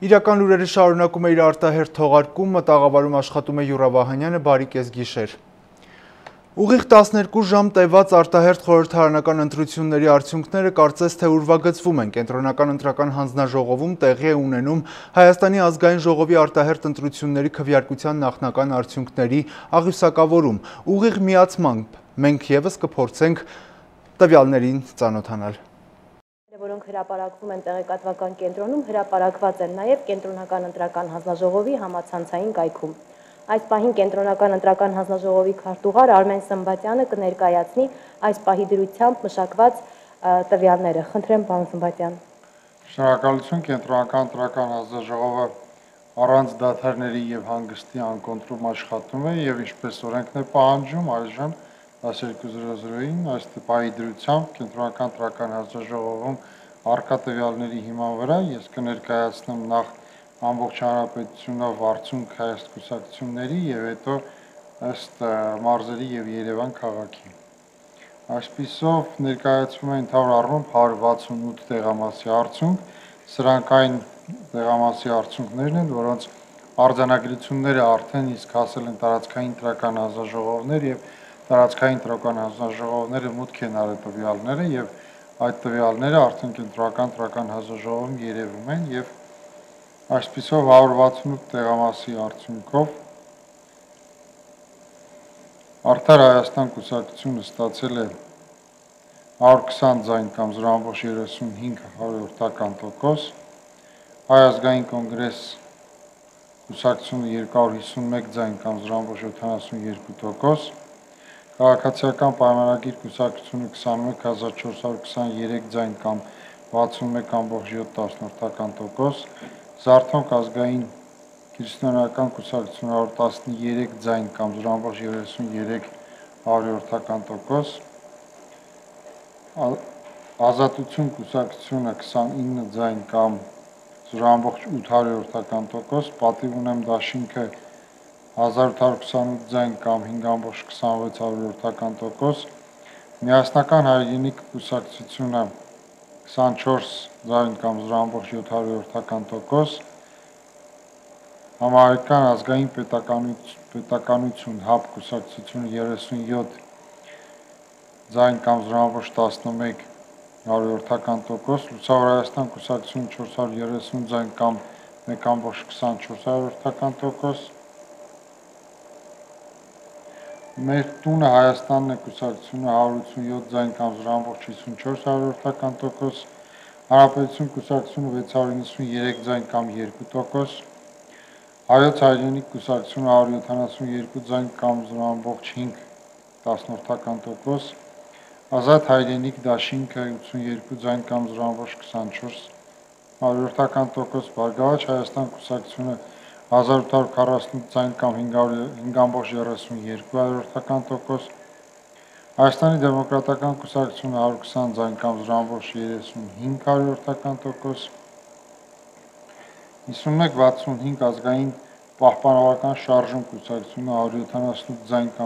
Իրական լուրերը շարունակում է իր արտահերթ թողարկումը, տաղավարում աշխատում է Յուրա Վահանյանը, բարի կեսգիշեր։ Ուղիղ 12 ժամ տևած արտահերթ խորհրդարանական ընտրությունների արդյունքները կարծես թե ուրվագծվում են։ Կենտրոնական ընտրական հանձնաժողովում տեղի է ունենում Հայաստանի ազգային ժողովի արտահերթ ընտրությունների քվեարկության նախնական արդյունքների աղյուսակավորում։ Ուղիղ միացմամբ մենք ևս կփորձենք տվյալներին ծանոթանալ։ Որոնք հրապարակվում են տեղեկատվական կենտրոնում, հրապարակված են նաև Կենտրոնական ընտրական հանձնաժողովի համացանցային կայքում։ Այս պահին Կենտրոնական ընտրական հանձնաժողովի քարտուղար Արմեն Սմբատյանը կներկայացնի այս պահի դրությամբ մշակված տվյալները։ Խնդրեմ, պարոն Սմբատյան։ Շնորհակալություն, Կենտրոնական ընտրական հանձնաժողովը առանց դադարների եւ հանգստի անկոնտրոլ աշխատում է եւ ինչպես օրենքն է պահանջում, այժմ 12:00-ին այս պահի դրությամբ Կենտրոնական ընտրական հանձնաժողովում առկա տվյալների հիման վրա ես կներկայացնեմ նախ ամբողջ հանրապետությունով արդյունք այս կուսակցությունների եւ հետո ըստ մարզերի եւ Երևան քաղաքի։ Այսպիսով ներկայացվում է ընդհանուր առմամբ 168 տեղամասի արդյունք, սրանք այն տեղամասի արդյունքներն են, որոնց արձանագրությունները արդեն իսկ հասել են տարածքային ընտրական հանձնաժողովներ եւ տարածքային ընտրական հանձնաժողովները մուտք են արել տվյալները եւ այդ տվյալները արդեն Կենտրոնական ընտրական հանձնաժողովում երևում են եւ այսպիսով 168 տեղամասի արդյունքով Արդար Հայաստան կուսակցությունը ստացել է 120 ձայն կամ 0.35%, Հայ ազգային կոնգրես կուսակցությունը 251 ձայն կամ 0.72%, Քաղաքացիական պայմանագիր կուսակցությունը 21423 ձայն կամ 61.7%, Զարթոնք ազգային քրիստոնեական կուսակցությունը 113 ձայն կամ 0.33%, Ազատություն կուսակցությունը 29 ձայն կամ 0.8%, պատիվ ունեմ դաշինքը 1828 ձայն կամ 5.26%, Միասնական հայրենիք կուսակցությունը 24 ձայն կամ 0.7%, Համահայկական ազգային պետականություն ՀԱՊ կուսակցությունը 37 ձայն կամ 0.11%, Լուսավոր Հայաստան կուսակցությունը 430 ձայն կամ 1.24%, Մեր տունը Հայաստանն է կուսակցությունը 187 ձայն կամ 0.64%, Հանրապետություն կուսակցությունը 693 ձայն կամ 2%, Հայոց հայրենիք կուսակցությունը 172 ձայն կամ 0.5%, Ազատ հայրենիք դաշինքը 82 ձայն կամ 0.24%, Բարգավաճ Հայաստան կուսակցությունը 1848 ձայն կամ 5.32%, Հայաստանի դեմոկրատական կուսակցությունը 120 ձայն կամ 0.35%, 5165 ազգային պահպանողական շարժում կուսակցությունը 178 ձայն կամ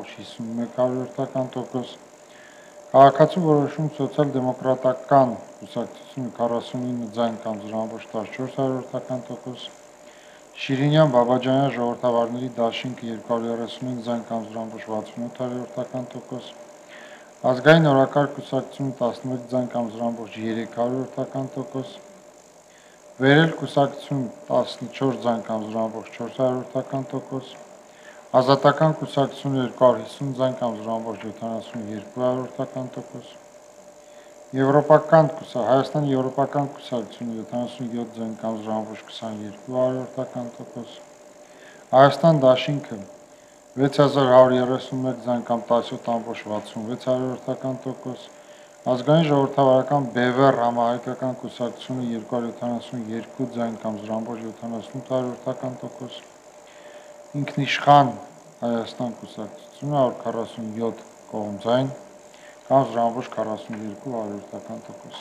0.51%, Քաղաքացու որոշում սոցիալ-դեմոկրատական կուսակցությունը 49 ձայն կամ 0.14%, Շիրինյան Բաբաջանյան ժողովրդավարների դաշինքը 235 ձայն կամ 0.68%, Ազգային օրակարգ կուսակցությունը 11 ձայն կամ 0.3%, Վերել կուսակցությունը 14 ձայն կամ 0.4%, Ազատական կուսակցությունը 250 ձայն կամ 0.72%, Հայաստանի եվրոպական կուսակցությունը 77 ձայն կամ 0.22%, Հայաստան դաշինքը 6131 ձայն կամ 17.66%, Ազգային ժողովրդավարական Բևեռ համահայկական կուսակցությունը 272 ձայն կամ 0.78%, Ինքնիշխան Հայաստան կուսակցությունը 147 կողմձայն կամ 0.42%։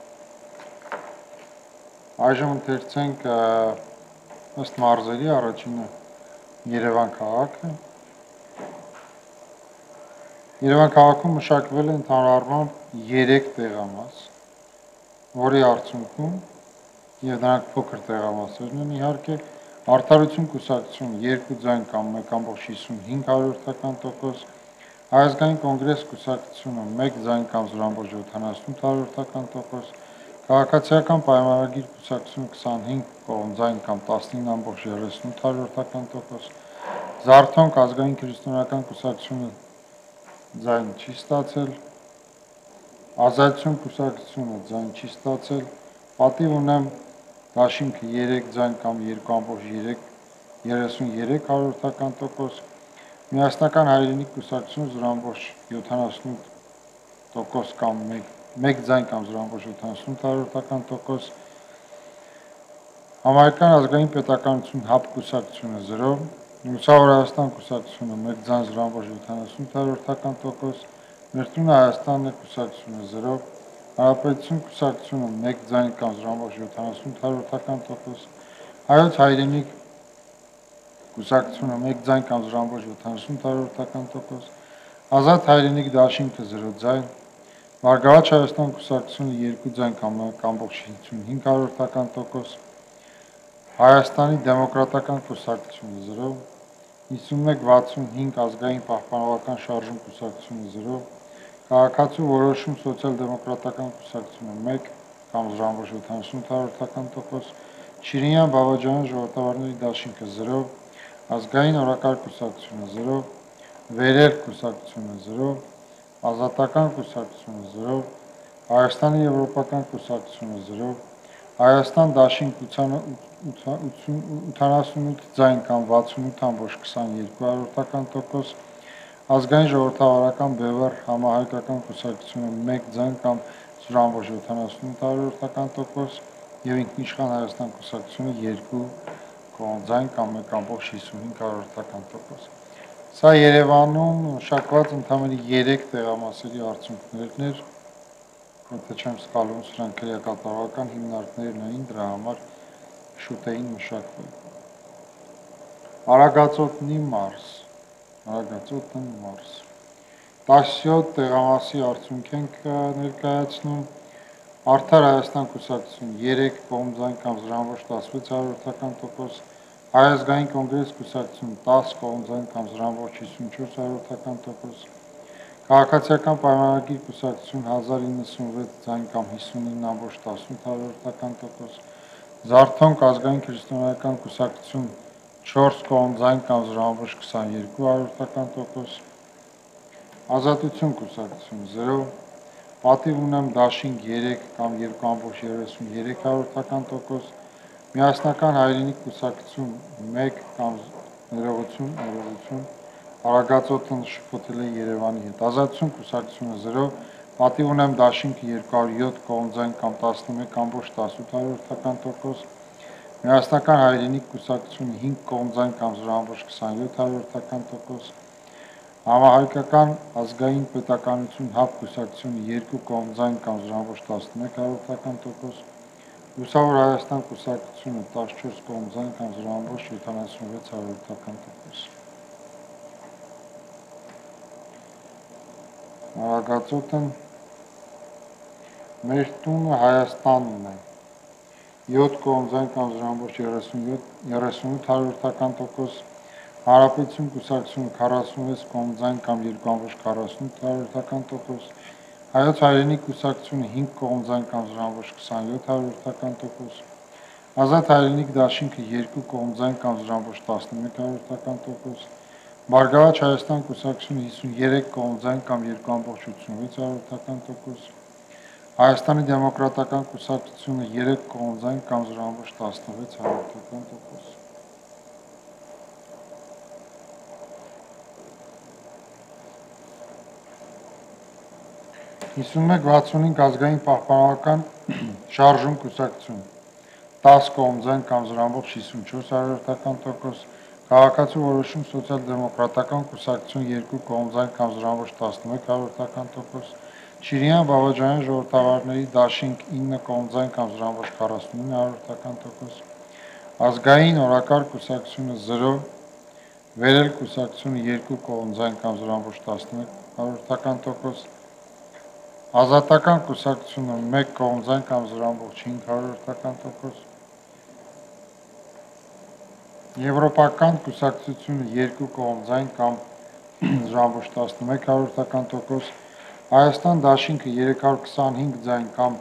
Այժմ ընթերցենք ըստ մարզերի առաջինը Երևան քաղաքը։ Երևան քաղաքում մշակվել է ընդհանուր առմամբ 3 տեղամաս, որի արդյունքում եւ նրանք փոքր տեղամասերն են իհարկե, Արդարություն կուսակցություն 2 ձայն կամ 1.55%, Հայազգային կոնգրես կուսակցությունը 1 ձայն կամ 0.78%, Քաղաքացիական պայմանագիր կուսակցությունը 25 ձայն կամ 19.38%, Զարթոնք ազգային քրիստոնեական կուսակցությունը ձայն չի στացել, Ազատություն կուսակցությունը ձայն չի ստացել, պատիվ ունեմ Դաշինքը 3 ձայն կամ 2.33%, Միասնական հայրենիք կուսակցությունը 0.78% կամ 1 ձայն կամ 0.78%, Համայնական ազգային պետականություն ՀԱՊ կուսակցությունը 0, Լուսավոր Հայաստան կուսակցությունը 1 ձայն 0.78%, Ներդրունը Հայաստանն է կուսակցությունը 0, Հանրապետություն կուսակցությունը 1 ձայն կամ 0.78%, Հայոց հայրենիք կուսակցությունը 1 ձայն կամ 0.78%, Ազատ հայրենիք դաշինքը 0 ձայն, Բարգավաճ Հայաստան կուսակցությունը 2 ձայն կամ 1.55%, Հայաստանի դեմոկրատական կուսակցությունը 0, 5165 ազգային պահպանողական շարժում կուսակցությունը 0, Քաղաքացու որոշում սոցիալ-դեմոկրատական կուսակցությունը 1 կամ 0.78%, Շիրինյան Բավաջանյան ժողովրդավարների դաշինքը 0, Ազգային օրակարգ կուսակցությունը 0, Վերեր կուսակցությունը 0, Ազատական կուսակցությունը 0, Հայաստանի եվրոպական կուսակցությունը 0, Հայաստան դաշինք 88 ձայն կամ 68.22%, Ազգային ժողովրդավարական բևեռ համահայկական կուսակցությունը 1 ձայն կամ 0.78%, եւ ինքնիշխան Հայաստան կուսակցությունը 2 ձայն կամ 1.55%։ Սա Երևանում մշակված ընդամենը 3 տեղամասերի արդյունքներն էր, եթե չեմ սխալվում, սրանք քրեակատարողական հիմնարկներն էին, դրա համար շուտ էին մշակվել։ Արագածոտնի մարզ, 17 տեղամասի արդյունք ենք ներկայացնում, Արդար Հայաստան կուսակցություն 3 ձայն կամ 0.16%, Հայազգային կոնգրես կուսակցություն 10 ձայն կամ 0.54%, Քաղաքացիական պայմանագիր կուսակցություն 1096 ձայն կամ 59.18%, Զարթոնք ազգային քրիստոնեական կուսակցություն 4 ձայն կամ 0.22%, Ազատություն կուսակցություն 0, Պատիվ ունեմ դաշինք 3 կամ 2.33%, Միասնական հայրենիք կուսակցություն 1 կամ ներողություն, Արագածոտնը շփոթել է Երևանի հետ, Ազատություն կուսակցությունը 0, Պատիվ ունեմ դաշինքը 207 ձայն կամ 11.18%, Միասնական հայրենիք կուսակցությունը 5 ձայն կամ 0.27%, Համահայկական ազգային պետականություն ՀԱՊ կուսակցությունը 2 ձայն կամ 0.11%, Լուսավոր Հայաստան կուսակցությունը 14 ձայն կամ 0.76%։ Արագածոտն մեր տունը Հայաստանն է 7 ձայն կամ 0.38%, Հանրապետություն կուսակցությունը 46 ձայն կամ 2.48%, Հայոց հայրենիք կուսակցությունը 5 ձայն կամ 0.27%, Ազատ հայրենիք դաշինքը 2 ձայն կամ 0.11%, Բարգավաճ Հայաստան կուսակցությունը 53 ձայն կամ 2.86%, Հայաստանի դեմոկրատական կուսակցությունը 3 ձայն կամ 0.16%։ 5165 ազգային պահպանողական շարժում կուսակցություն 10 ձայն կամ 0.64%, Քաղաքացու որոշում սոցիալ-դեմոկրատական կուսակցություն 2 ձայն կամ 0.11%, Շիրինյան Բավաջանյան ժողովրդավարների դաշինք 9 ձայն կամ 0.49%, Ազգային օրակարգ կուսակցությունը 0, Վերել կուսակցությունը 2 ձայն կամ 0.11%, Ազատական կուսակցությունը 1 ձայն կամ 0.5%, Եվրոպական կուսակցությունը 2 կողմձայն կամ ժամբուշ 11%, Հայաստան դաշինքը 325 ձայն կամ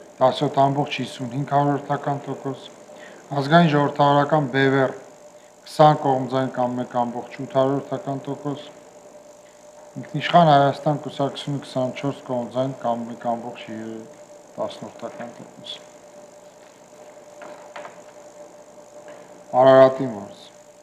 17.55%, ազգային ժողովրդավարական բևեռ 20 կողմձայն կամ 1.8%, ինքնիշխան Հայաստան կուսակցությունը 24 կողմձայն կամ 1.10%։ Արարատի մարզ։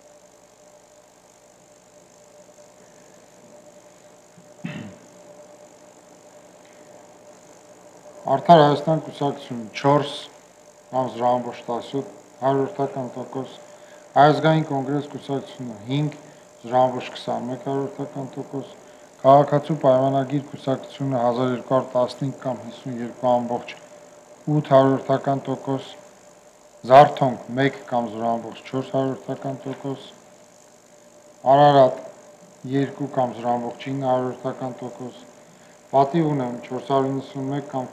Արդար Հայաստան կուսակցությունը 4 կամ ժամբուշ 17%, Հայազգային կոնգրես կուսակցությունը 5 ժամբուշ 21%, Քաղաքացու պայմանագիր կուսակցությունը 1215 կամ 52.8%, Զարթոնք 1 կամ ժամբուշ 400%, Արարատ 2 կամ ժամբուշ 900%, Պատիվ ունեմ 491 կամ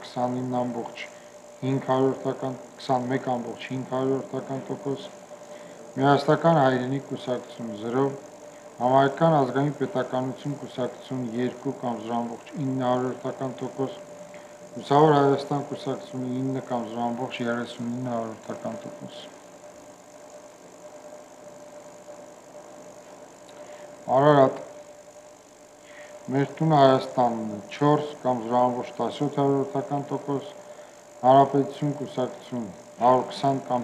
21.500%, Միասնական հայրենիք կուսակցություն 0, Համայնքական ազգային պետականություն կուսակցություն 2 կամ ժամբուշ 900%, Լուսավոր Հայաստան կուսակցությունը 9 կամ ժամբուշ 39%։ Արարատ Մեր տունը Հայաստանն 4 կամ ժամբուշ 17%, Հանրապետություն կուսակցություն 120 կամ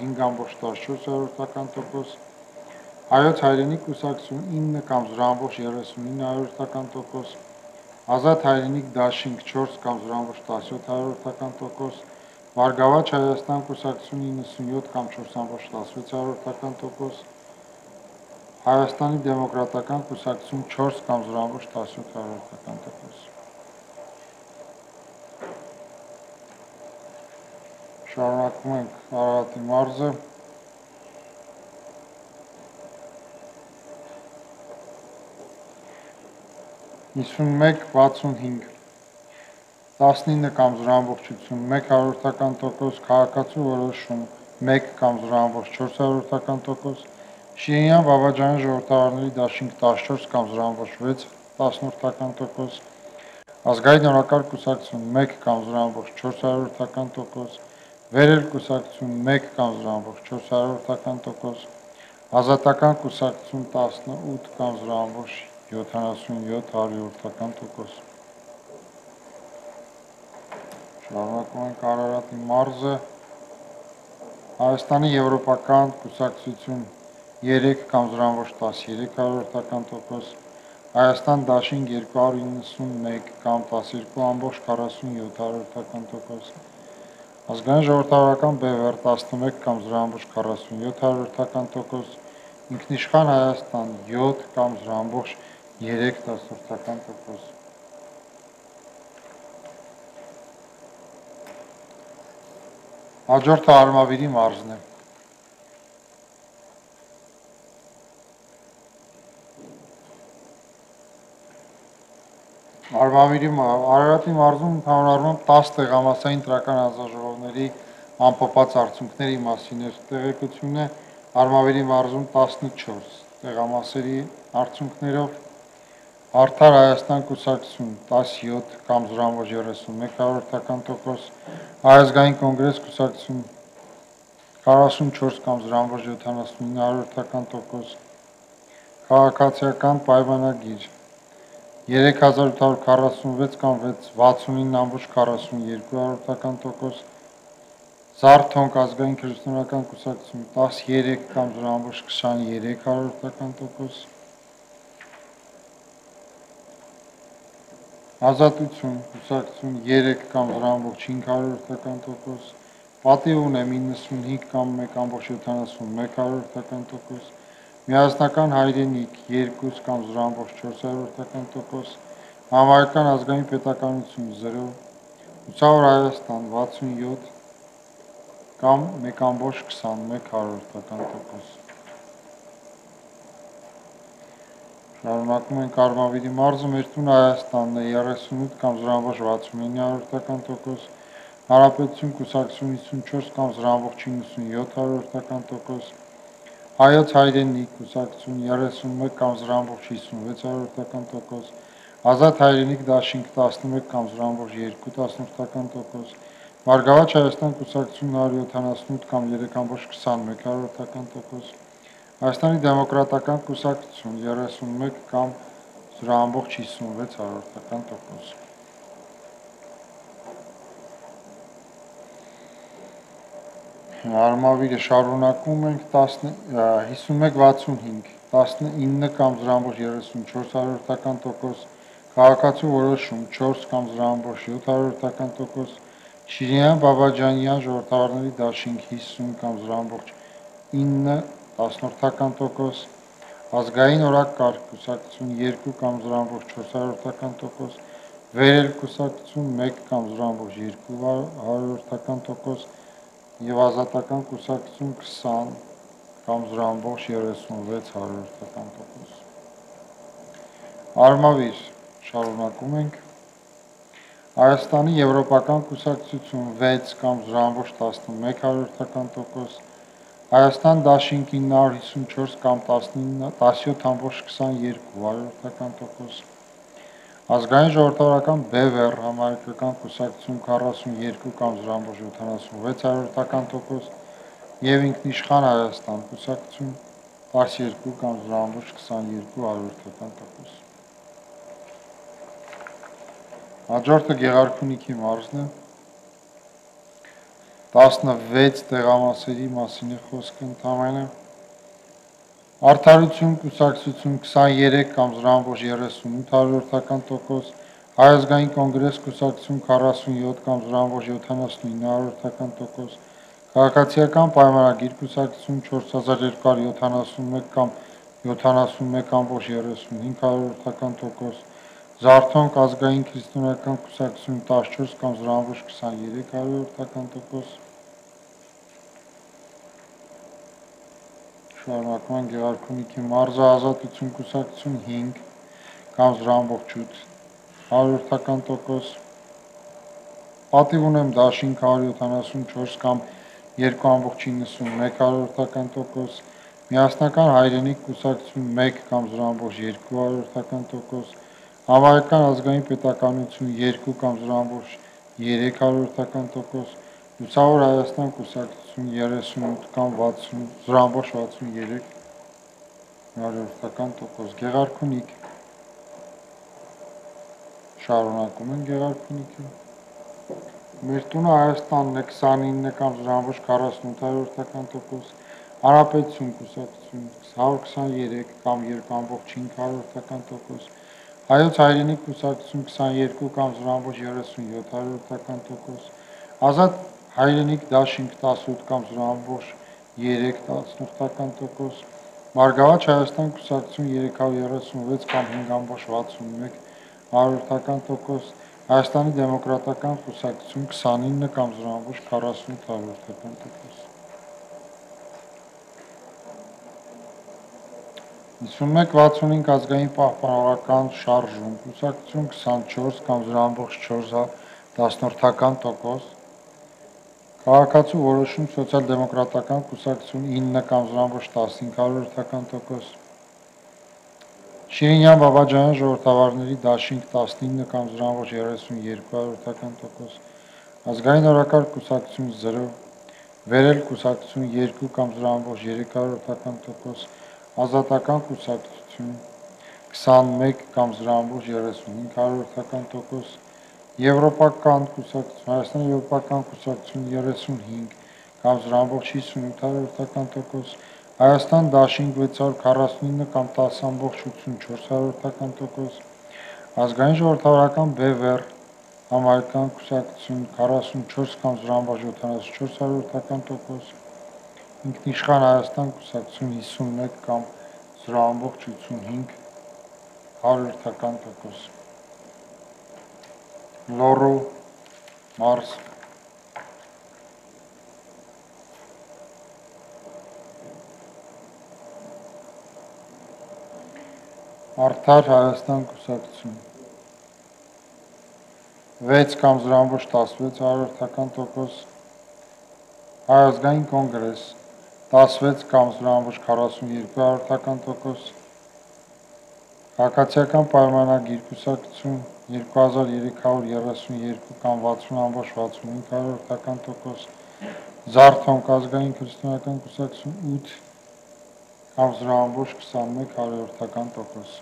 5.14%, Հայոց հայրենիք կուսակցություն 9 կամ ժամբուշ 39%, Ազատ հայրենիք դաշինք 4 կամ ժամբուշ 17%, Բարգավաճ Հայաստան կուսակցություն 97 կամ 4.16%, Հայաստանի դեմոկրատական կուսակցություն 4 կամ ժամբուշ 17%։ Շարունակում ենք Արարատի մարզը։ Հիսունմեկ 65 19 կամ ժամբուշ 81%, Քաղաքացու որոշում 1 կամ ժամբուշ 400%, Շիեյան Բաբաջանի ժողովրդավարների դաշինք 14 կամ ժամբուշ 6%, Ազգային օրակարգ կուսակցություն 1 կամ ժամբուշ 400%, Վերել կուսակցություն 1 կամ ժամբուշ 400%, Ազատական կուսակցություն 18 կամ ժամբուշ 77%։ Շարունակում ենք Արարատի մարզը։ Հայաստանի եվրոպական կուսակցություն 3 կամ ժամբուշ 13%, Հայաստան դաշինք 291 կամ 12.47%, Ազգային ժողովրդավարական բևեռ 11 կամ ժամբուշ 47%, ինքնիշխան Հայաստան 7 կամ ժամբուշ 3%։ Հաջորդը Արմավիրի մարզն է։ Արարատի մարզում ընդհանրապես 10 տեղամասային տրական հանձնաժողովների ամփոփած արդյունքների մասին էր տեղեկությունը, Արմավիրի մարզում 14 տեղամասերի արդյունքներով, Արդար Հայաստան կուսակցություն 17 կամ ժամբուշ 31%, Հայազգային կոնգրես կուսակցություն 44 կամ ժամբուշ 79%, Քաղաքացիական պայմանագիր 3846 կամ 69.42%, Զարթոնք ազգային քրիստոնեական կուսակցություն 13 կամ ժամբուշ 23%, Ազատություն կուսակցություն 3 կամ ժամբուշ 500%, Պատիվ ունեմ 95 կամ 1.71%, Միասնական հայրենիք 2 կամ ժամբուշ 400%, Համայնքական ազգային պետականություն 0, Լուսավոր Հայաստան 67 կամ 1.21%։ Շարունակում ենք Արմավիրի մարզը, մեր տունը Հայաստանն է 38 կամ ժամբուշ 69%, Հանրապետություն կուսակցություն 54 կամ ժամբուշ 97%, Հայոց հայրենիք կուսակցություն 31 կամ 0.56%, Ազատ հայրենիք դաշինք 11 կամ 0.2%, Բարգավաճ Հայաստան կուսակցություն 178 կամ 3.21%, Հայաստանի դեմոկրատական կուսակցություն 31 կամ 0.56%։ Արմավիրը շարունակում ենք 5165, 19 կամ 0.34%, քաղաքացու որոշում 4 կամ 0.7%, Շիրինյան Բաբաջանյան ժողովրդավարների դաշինք 50 կամ 0.9%, ազգային օրակարգ կուսակցություն 2 կամ 0.4%, վերել կուսակցություն 1 կամ 0.2%, և ազատական կուսակցություն 20 կամ 0.36%։ Արմավիր շարունակում ենք։ Հայաստանի եվրոպական կուսակցություն 6 կամ 0.11%, Հայաստան դաշինք 954 կամ 17.22%, Ազգային ժողովրդավարական Բևեռ համահայկական կուսակցություն 42 կամ 0.76%, և ինքնիշխան Հայաստան կուսակցություն 12 կամ 0.22%։ Հաջորդը Գեղարքունիքի մարզն է, 16 տեղամասերի մասին է խոսքը ընդամենը, Արդարություն կուսակցություն 23 կամ 0.38%, Հայ ազգային կոնգրես կուսակցություն 47 կամ 0.79%, Քաղաքացիական պայմանագիր կուսակցություն 4271 կամ 71.35%, Զարթոնք ազգային քրիստոնեական կուսակցություն 14 կամ 0.23%, շարունակում են Գեղարքունիքի մարզը, Ազատություն կուսակցություն 5 կամ 0.8%, պատիվ ունեմ դաշինք 174 կամ 2.91%, միասնական հայրենիք կուսակցություն 1 կամ 0.2%, համահայկական ազգային պետականություն 2 կամ 0.3%, Լուսավոր Հայաստան կուսակցություն 38 կամ 0.63%, Գեղարքունիք շարունակում են Գեղարքունիքը, Մեր տունը Հայաստանն է 29 կամ 0.48%, Հանրապետություն կուսակցություն 123 կամ 2.5%, Հայոց հայրենիք կուսակցություն 22 կամ 0.37%, Ազատ հայրենիք դաշինք 18 կամ 0.3%, Բարգավաճ Հայաստան կուսակցություն 336 կամ 5.61%, Հայաստանի դեմոկրատական կուսակցություն 29 կամ 0.48%։ 5165 ազգային պահպանողական շարժում կուսակցություն 24 կամ 0.4%, Քաղաքացու որոշում սոցիալ-դեմոկրատական կուսակցություն 9 կամ 0.15%, Շիրինյան Բաբաջանյան ժողովրդավարների դաշինք 19 կամ 0.32%, ազգային օրակարգ կուսակցություն 0, վերել կուսակցություն 2 կամ 0.3%, ազատական կուսակցություն 21 կամ 0.35%, Եվրոպական կուսակցություն, Հայաստանի եվրոպական կուսակցություն 35 կամ 0.58%, Հայաստան դաշինք 649 կամ 10.84%, ազգային ժողովրդավարական Բևեռ համահայկական կուսակցություն 44 կամ 0.74%, ինքնիշխան Հայաստան կուսակցություն 51 կամ 0.85%, Լոռու մարզ, Արդար Հայաստան կուսակցություն 6 կամ 0.16%, Հայ ազգային կոնգրես 16 կամ 0.42%, Քաղաքացիական պայմանագիր կուսակցություն 2332 կամ 60.65%, Զարթոնք ազգային քրիստոնեական կուսակցություն 8 կամ 0.21%։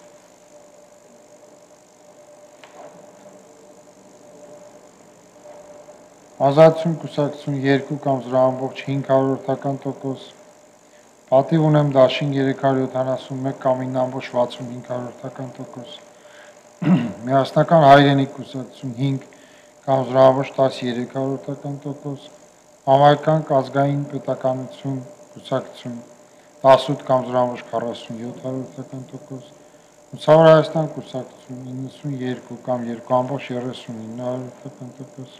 Ազատություն կուսակցություն 2 կամ 0.5%, Պատիվ ունեմ դաշին 371 կամ 9.65%, Միասնական հայրենիք կուսակցություն 5 կամ 0.13%, Համայնքանք ազգային պետականություն կուսակցություն 18 կամ 0.47%, Մուսավոր Հայաստան կուսակցություն 92 կամ 2.39%,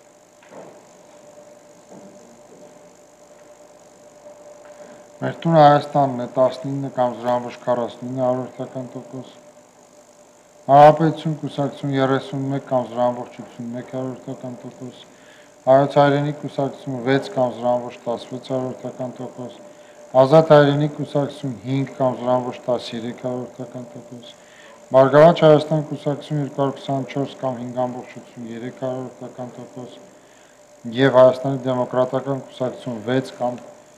Մեր տունը Հայաստանն է 19 կամ 0.49%, Հանրապետություն կուսակցություն 31 կամ 0.81%, Հայոց հայրենիք կուսակցություն 6 կամ 0.16%, Ազատ հայրենիք կուսակցություն 5 կամ 0.13%, Բարգավաճ Հայաստան կուսակցություն 224 կամ 5.83% և Հայաստանի դեմոկրատական կուսակցություն 6 կամ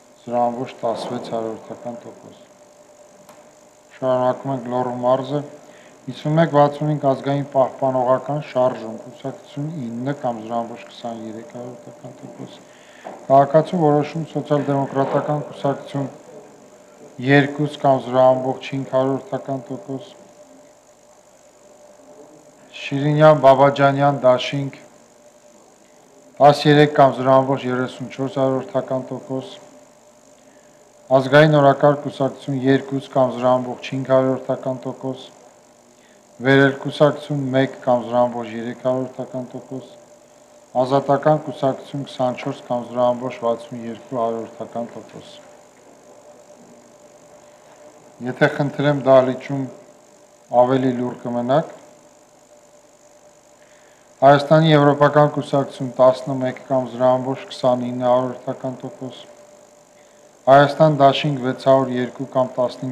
0.16%։ Շարունակում ենք Լոռու մարզը 5165 ազգային պահպանողական շարժում կուսակցություն 9 կամ 0.23%, Քաղաքացու որոշում սոցիալ-դեմոկրատական կուսակցություն 2 կամ 0.5%, Շիրինյան Բաբաջանյան դաշինք 13 կամ 0.34%, Ազգային օրակարգ կուսակցություն 2 կամ 0.5%, Վերել կուսակցություն 1 կամ 0.3%, Ազատական կուսակցություն 24 կամ 0.62%։ Եթե խնդրեմ դահլիճում ավելի լուր կմնաք, Հայաստանի Եվրոպական կուսակցություն 11 կամ 0.29%, Հայաստան դաշինք 602 կամ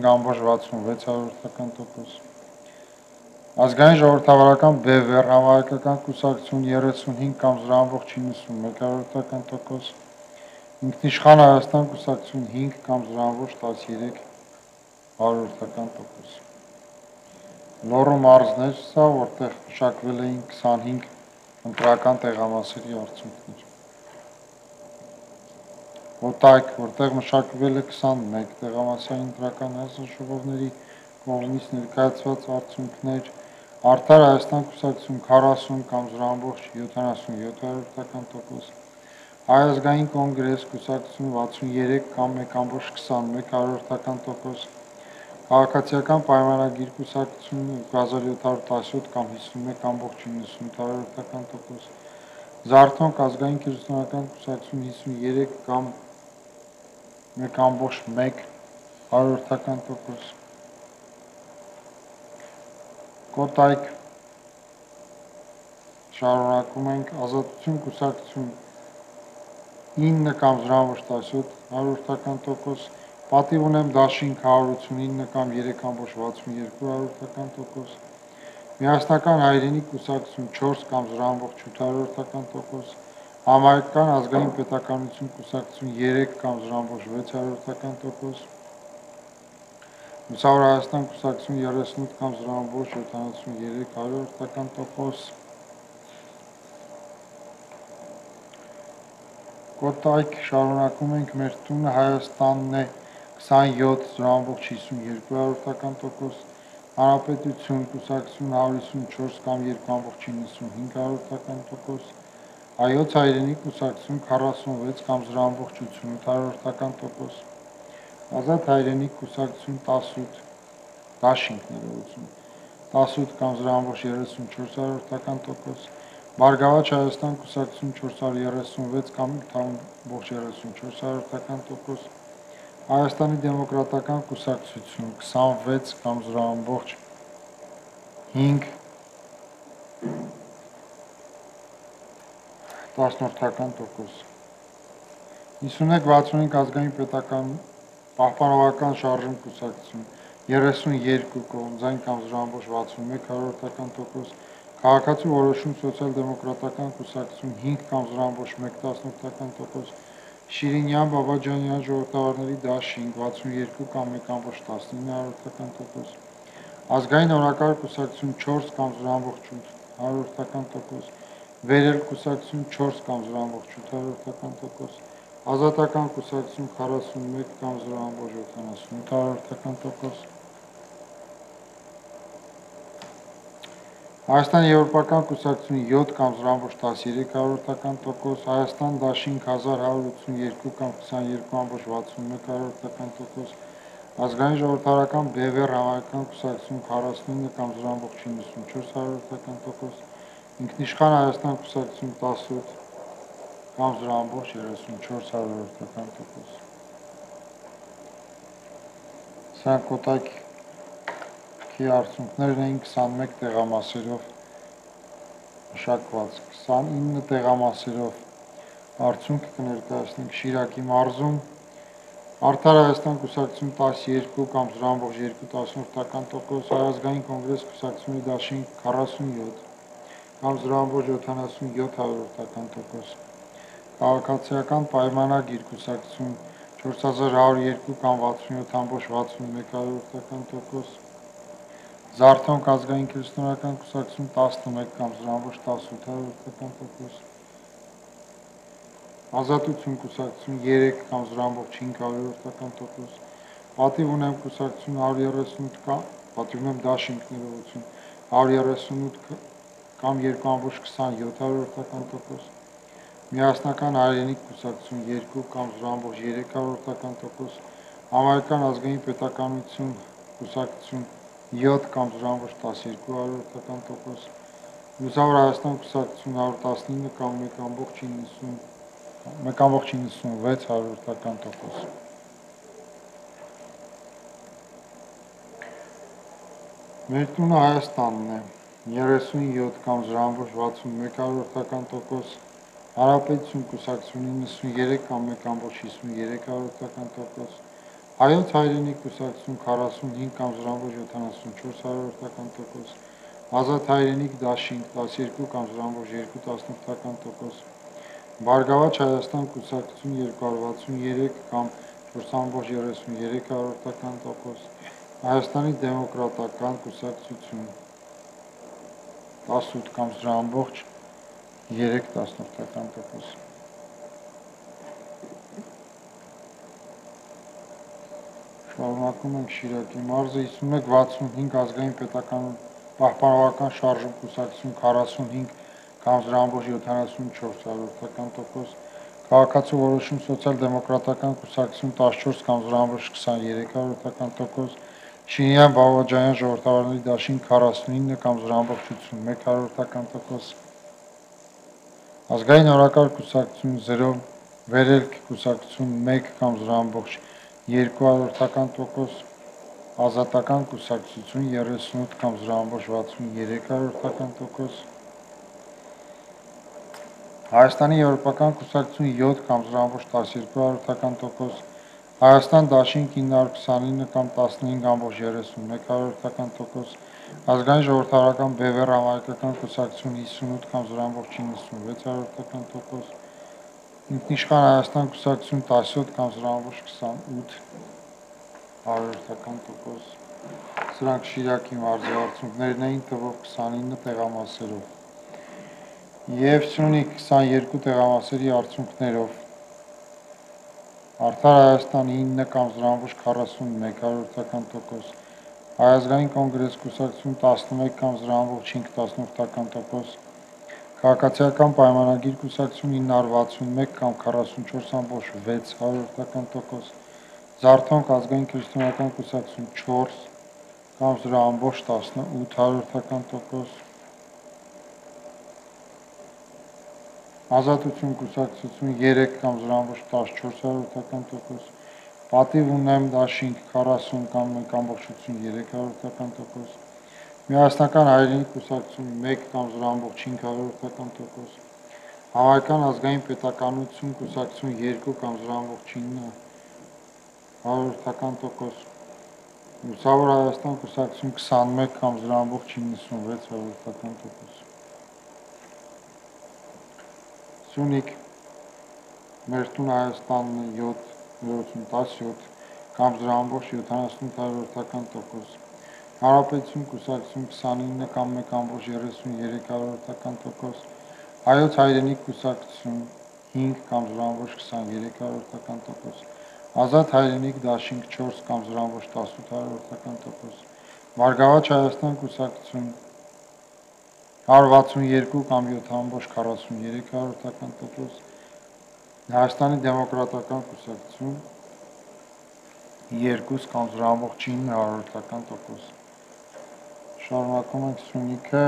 15.66%, Ազգային ժողովրդավարական բևեռ համահայկական կուսակցություն 35 կամ 0.91%, Ինքնիշխան Հայաստան կուսակցություն 5 կամ 0.13%։ Լոռու մարզն էր սա, որտեղ մշակվել էին 25 ընտրական տեղամասերի արդյունքներ։ Օտայք, որտեղ մշակվել է 21 տեղամասային ընտրական հանձնաժողովների կողմից ներկայացված արդյունքներ, Արդար Հայաստան կուսակցություն 40 կամ 0.77%, Հայ ազգային կոնգրես կուսակցություն 63 կամ 1.21%, Քաղաքացիական պայմանագիր կուսակցություն 2717 կամ 51.98%, Զարթոնք ազգային քրիստոնեական կուսակցություն 53 կամ 1.1%, Կոտայք շարունակում ենք Ազատություն կուսակցություն 9 կամ 0.17%, Պատիվ ունեմ դաշինք 189 կամ 3.62%, Միասնական հայրենիք կուսակցություն 4 կամ 0.8%, Համայնքական ազգային պետականություն կուսակցություն 3 կամ 0.6%, Մուսավոր Հայաստան կուսակցություն 38 կամ 0.73%, Կոտայք շարունակում ենք մեր տունը Հայաստանն է 27 0.62%, Հանրապետություն կուսակցություն 154 կամ 2.95%, Հայոց հայրենիք կուսակցություն 46 կամ 0.88%, Ազատ հայրենիք կուսակցություն 18 դաշինքներություն 18 կամ 0.34%, Բարգավաճ Հայաստան կուսակցություն 436 կամ 8.34%, Հայաստանի դեմոկրատական կուսակցություն 26 կամ 0.5%, 5165 ազգային պետական Պահպանողական շարժում կուսակցություն 32 կողմձայն կամ 0.61%, Քաղաքացու որոշում սոցիալ-դեմոկրատական կուսակցություն 5 կամ 0.1%, Շիրինյան Բաբաջանյան ժողովրդավարների դաշինք 62 կամ 1.19%, Ազգային օրակարգ կուսակցություն 4 կամ 0.8%, Վերել կուսակցություն 4 կամ 0.8%, Ազատական կուսակցություն 41 կամ 0.78%, Հայաստան Եվրոպական կուսակցություն 7 կամ 0.13%, Հայաստան դաշինք 1182 կամ 22.61%, Ազգային ժողովրդավարական Բևեռ համայնքական կուսակցություն 49 կամ 0.94%, Ինքնիշխան Հայաստան կուսակցություն 18 կամ 0.34%։ Սրանք կոտայքի արդյունքներն էին 21 տեղամասերով մշակված, 29 տեղամասերով արդյունքը կներկայացնենք Շիրակի մարզում, Արդար Հայաստան կուսակցություն 12 կամ 0.2%, Հայազգային կոնգրես կուսակցությունների դաշինք 47 կամ 0.77%, Քաղաքացիական պայմանագիր կուսակցություն 4102 կամ 67.61%, Զարթոնք ազգային քրիստոնեական կուսակցություն 11 կամ 0.18%, Ազատություն կուսակցություն 3 կամ 0.5%, Պատիվ ունեմ կուսակցություն 138 կամ Պատիվ ունեմ դաշինքներողություն 138 կամ 2.27%, Միասնական հայրենիք կուսակցություն 2 կամ 0.3%, Համայնական ազգային պետականություն կուսակցություն 7 կամ 0.12%, Լուսավոր Հայաստան կուսակցություն 119 կամ 1.96%։ Մեր տունը Հայաստանն է 37 կամ 0.61%, Հանրապետություն կուսակցություն 93 կամ 1.53%, Հայոց հայրենիք կուսակցություն 45 կամ 0.74%, Ազատ հայրենիք դաշինք 12 կամ 0.2%, Բարգավաճ Հայաստան կուսակցություն 263 կամ 4.33%, Հայաստանի դեմոկրատական կուսակցություն 18 կամ 0.3%։ Շարունակում ենք Շիրակի մարզը 51-65 ազգային պետական պահպանողական շարժում կուսակցություն 45 կամ 0.74%, Քաղաքացու որոշում սոցիալ-դեմոկրատական կուսակցություն 14 կամ 0.23%, Շիրինյան Բաբաջանյան ժողովրդավարների դաշինք 49 կամ 0.81%, Ազգային օրակարգ կուսակցություն 0, Վերելք կուսակցություն 1 կամ 0.2%, Ազատական կուսակցություն 38 կամ 0.63%, Հայաստանի Եվրոպական կուսակցություն 7 կամ 0.12%, Հայաստան դաշինք 929 կամ 15.31%, Ազգային ժողովրդավարական Բևեռ համայնքական կուսակցություն 58 կամ 0.96%, Ինքնիշխան Հայաստան կուսակցություն 17 կամ 0.28%, Սրանք Շիրակի մարզի արդյունքներն էին թվով 29 տեղամասերով և Սյունիք 22 տեղամասերի արդյունքներով Արդար Հայաստան 9 կամ 0.41%, Հայազգային կոնգրես կուսակցություն 11 կամ 0.5%, Քաղաքացիական պայմանագիր կուսակցություն 961 կամ 44.6%, Զարթոնք ազգային քրիստոնեական կուսակցություն 4 կամ 0.18%, Ազատություն կուսակցություն 3 կամ 0.14%, Պատիվ ունեմ դաշինք 40 կամ 1.83%, Միասնական հայրենիք կուսակցություն 1 կամ 0.5%, Համայնական ազգային պետականություն կուսակցություն 2 կամ 0.9%, 100%, Լուսավոր Հայաստան կուսակցություն 21,96%, Սյունիք Մերտուն Հայաստանն 7,17, 0,78%, Հանրապետություն կուսակցություն 29,1,33%, Հայոց հայրենիք կուսակցություն 5,23%, Ազատ հայրենիք դաշինք 4,18%, Մարգավաճ Հայաստան կուսակցություն 162,7,43%, Հայաստանի դեմոկրատական կուսակցություն 2,9%։ Շարունակում ենք Սյունիքը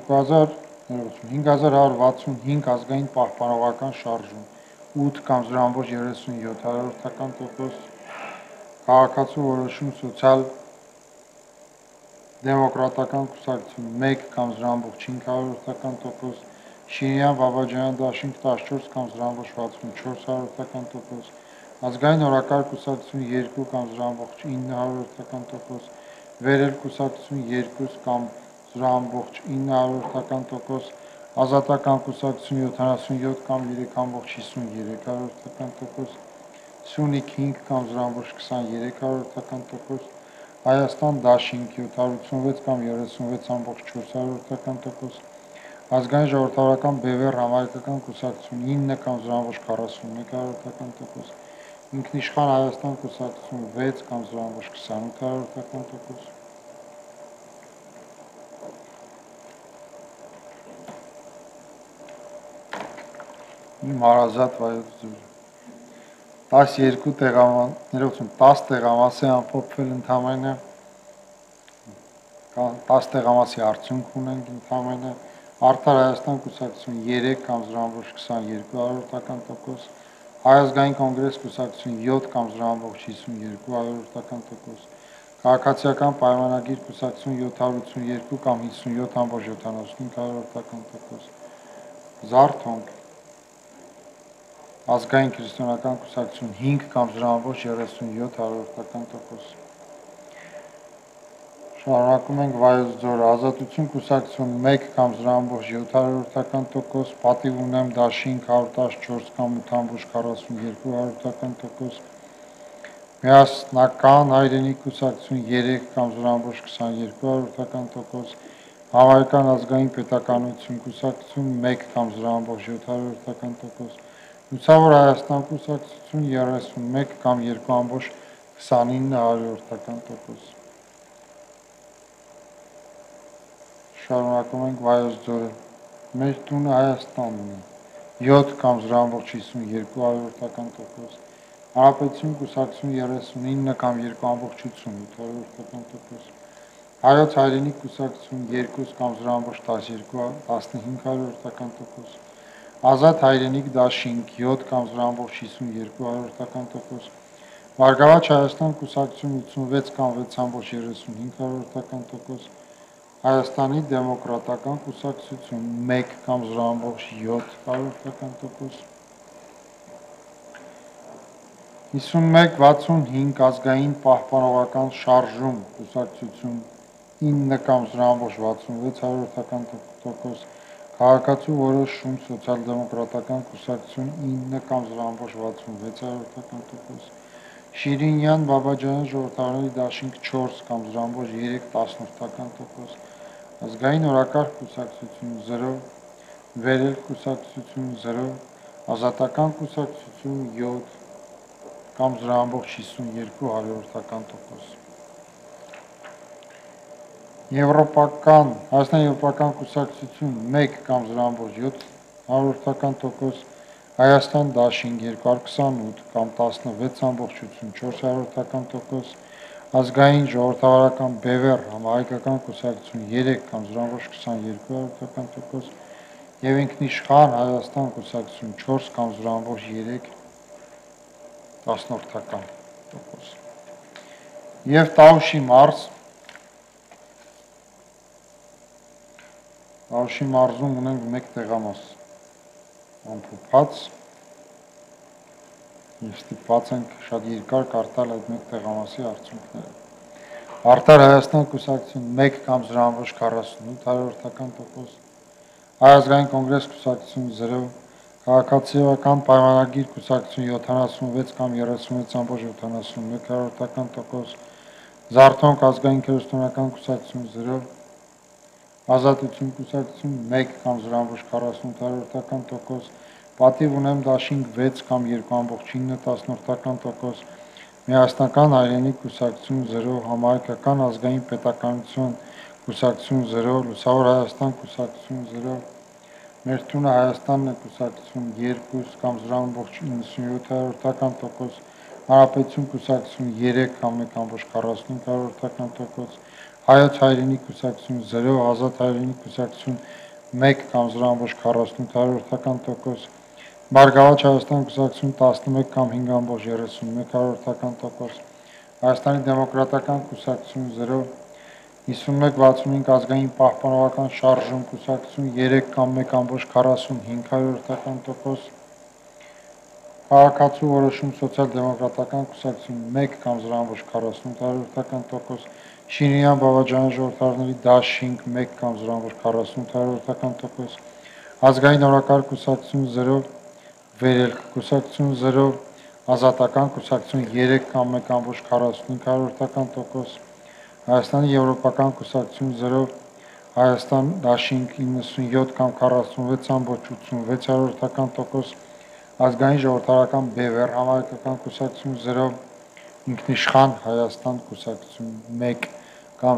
5165 ազգային պահպանողական շարժում 8,37%, Քաղաքացու որոշում սոցիալ-դեմոկրատական կուսակցություն 1,5%, Շիրյան Բաբաջանյան դաշինք 14,64%, Ազգային օրակարգ կուսակցություն 2,9%, Վերել կուսակցություն 2,9%, Ազատական կուսակցություն 77,3,53%, Սյունիք 5,23%, Հայաստան դաշինք 786,36,4%, Ազգային ժողովրդավարական Բևեռ համայնքական կուսակցություն 9,41%, Ինքնիշխան Հայաստան կուսակցություն 6,28%, Իմ հարազատ Վայոց ձորը 10 տեղամասի ամփոփվել ընդամենը 10 տեղամասի արդյունք ունենք ընդամենը Արդար Հայաստան կուսակցություն 3,22%, Հայ ազգային կոնգրես կուսակցություն 7,62%, Քաղաքացիական պայմանագիր կուսակցություն 782,57,75%, Զարթոնք Ազգային քրիստոնեական կուսակցություն 5,37%, Շարունակում ենք Վայոց ձորը, Ազատություն կուսակցություն 1,07%, Պատիվ ունեմ դաշինք 114,8,42%, Միասնական հայրենիք կուսակցություն 3,22%, Համայնական ազգային պետականություն կուսակցություն 1,07%, Լուսավոր Հայաստան կուսակցություն 31,2,29%, Շարունակում ենք Վայոց ձորը, Մեր տունը Հայաստանն է 7,62%, Հանրապետություն կուսակցություն 39,2,88%, Հայոց հայրենիք կուսակցություն 2,0,12,15%, Ազատ հայրենիք դաշինք 7,0,62%, Մարգավաճ Հայաստան կուսակցություն 86,6,35%, Հայաստանի դեմոկրատական կուսակցություն 1,0,7%, 5165 ազգային պահպանողական շարժում կուսակցություն 9,66%, Քաղաքացու որոշում սոցիալ-դեմոկրատական կուսակցություն 9,66%, Շիրինյան Բաբաջանյան ժողովրդավարների դաշինք 4,3%, Ազգային օրակարգ կուսակցություն 0, Վերել կուսակցություն 0, Ազատական կուսակցություն 7,62%, Հայաստան եվրոպական կուսակցություն 1,07%, Հայաստան դաշինք 228,16,4%, Ազգային ժողովրդավարական Բևեռ համահայկական կուսակցություն 3,22%, եւ ինքնիշխան Հայաստան կուսակցություն 4,3%, եւ Տավուշի մարզում ունենք մեկ տեղամաս ամփոփած Եվ ստիպված ենք շատ երկար կարդալ այդ մեկ տեղամասի արդյունքները։ Արտար Հայաստան կուսակցություն 1 կամ 0.48%, Հայ ազգային կոնգրես կուսակցություն 0, Քաղաքացիական պայմանագիր կուսակցություն 76 կամ 36.71%, Զարթոնք ազգային քրիստոնեական կուսակցություն 0, Ազատություն կուսակցություն 1 կամ 0.48%, Պատիվ ունեմ դաշինք 6 կամ 2.9%, Միասնական հայրենիք կուսակցություն 0, Համահայկական ազգային պետականություն կուսակցություն 0, Լուսավոր Հայաստան կուսակցություն 0, Մեր տունը Հայաստանն է կուսակցություն 2 կամ 0.97%, Հանրապետություն կուսակցություն 3 կամ 1.45%, Հայոց հայրենիք կուսակցություն 0, Ազատ հայրենիք կուսակցություն 1 կամ 0.48%, Բարգավաճ Հայաստան կուսակցություն 11 կամ 5.31%, Հայաստանի դեմոկրատական կուսակցություն 0, 51-65 ազգային պահպանողական շարժում կուսակցություն 3 կամ 1.45%, Քաղաքացու որոշում սոցիալ-դեմոկրատական կուսակցություն 1 կամ 0.48%, Շիրինյան Բավաջանյան ժողովրդարների դաշինք 1 կամ 0.48%, Ազգային օրակարգ կուսակցություն 0, Վերելք կուսակցություն 0, Ազատական կուսակցություն 3 կամ 1.45%, Հայաստանի եվրոպական կուսակցություն 0, Հայաստան դաշինք 97 կամ 46.86%, Ազգային ժողովրդարական Բևեռ համահայկական կուսակցություն 0, Ինքնիշխան Հայաստան կուսակցություն 1 կամ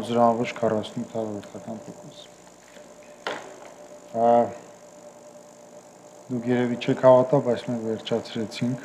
0.48%։ Դուք երևի չեք հավատա, բայց մենք վերջացրեցինք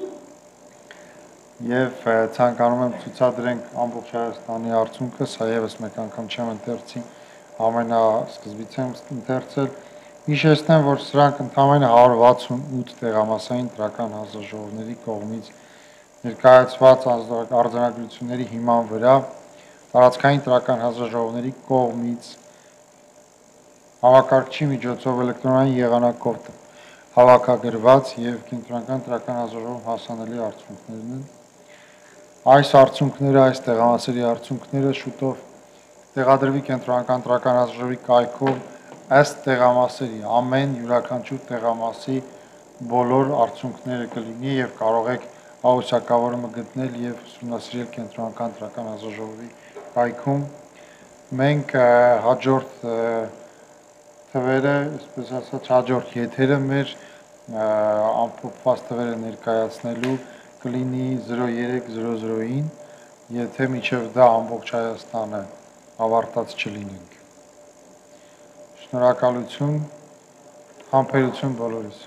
եւ ցանկանում եմ ցուցադրենք ամբողջ Հայաստանի արդյունքը, սա եւս մեկ անգամ չեմ ընթերցի, ամենասկզբից եմ ընթերցել։ Հիշեցնեմ, որ սրանք ընդամենը 168 տեղամասային ընտրական հանձնաժողովների կողմից ներկայացված արձանագրությունների հիման վրա տարածքային ընտրական հանձնաժողովների կողմից համակարգչի միջոցով էլեկտրոնային եղանակով հավաքագրված եւ կենտրոնական ընտրական հանձնաժողովում հասանելի արդյունքներն են։ Այս արդյունքները, այս տեղամասերի արդյունքները շուտով տեղադրվի կենտրոնական ընտրական հանձնաժողովի կայքում ըստ տեղամասերի, ամեն յուրաքանչյուր տեղամասի բոլոր արդյունքները կլինի եւ կարող եք հաղորդակավորումը գտնել եւ ուսումնասիրել կենտրոնական ընտրական հանձնաժողովի կայքում։ Մենք հաջորդ թվերը, այսպես ասած, հաջորդ եթերը մեր ամփոփված թվերը ներկայացնելու կլինի 03:00-ին, եթե մինչև դա ամբողջ Հայաստանը ավարտած չլինենք։ Շնորհակալություն, համբերություն բոլորիս։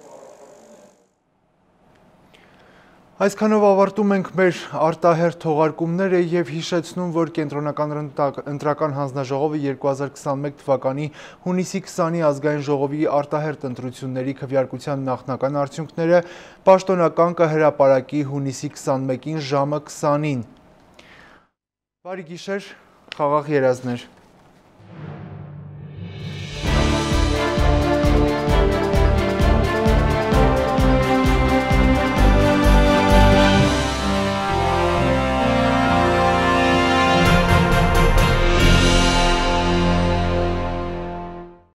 Այսքանով ավարտում ենք մեր արտահերթ թողարկումները եւ հիշեցնում, որ Կենտրոնական ընտրական հանձնաժողովը 2021 թվականի հունիսի 20-ի ազգային ժողովի արտահերթ ընտրությունների քվեարկության նախնական արդյունքները պաշտոնական կհրապարակի հունիսի 21-ին ժամը 20-ին։ Բարի գիշեր, խաղաղ երազներ։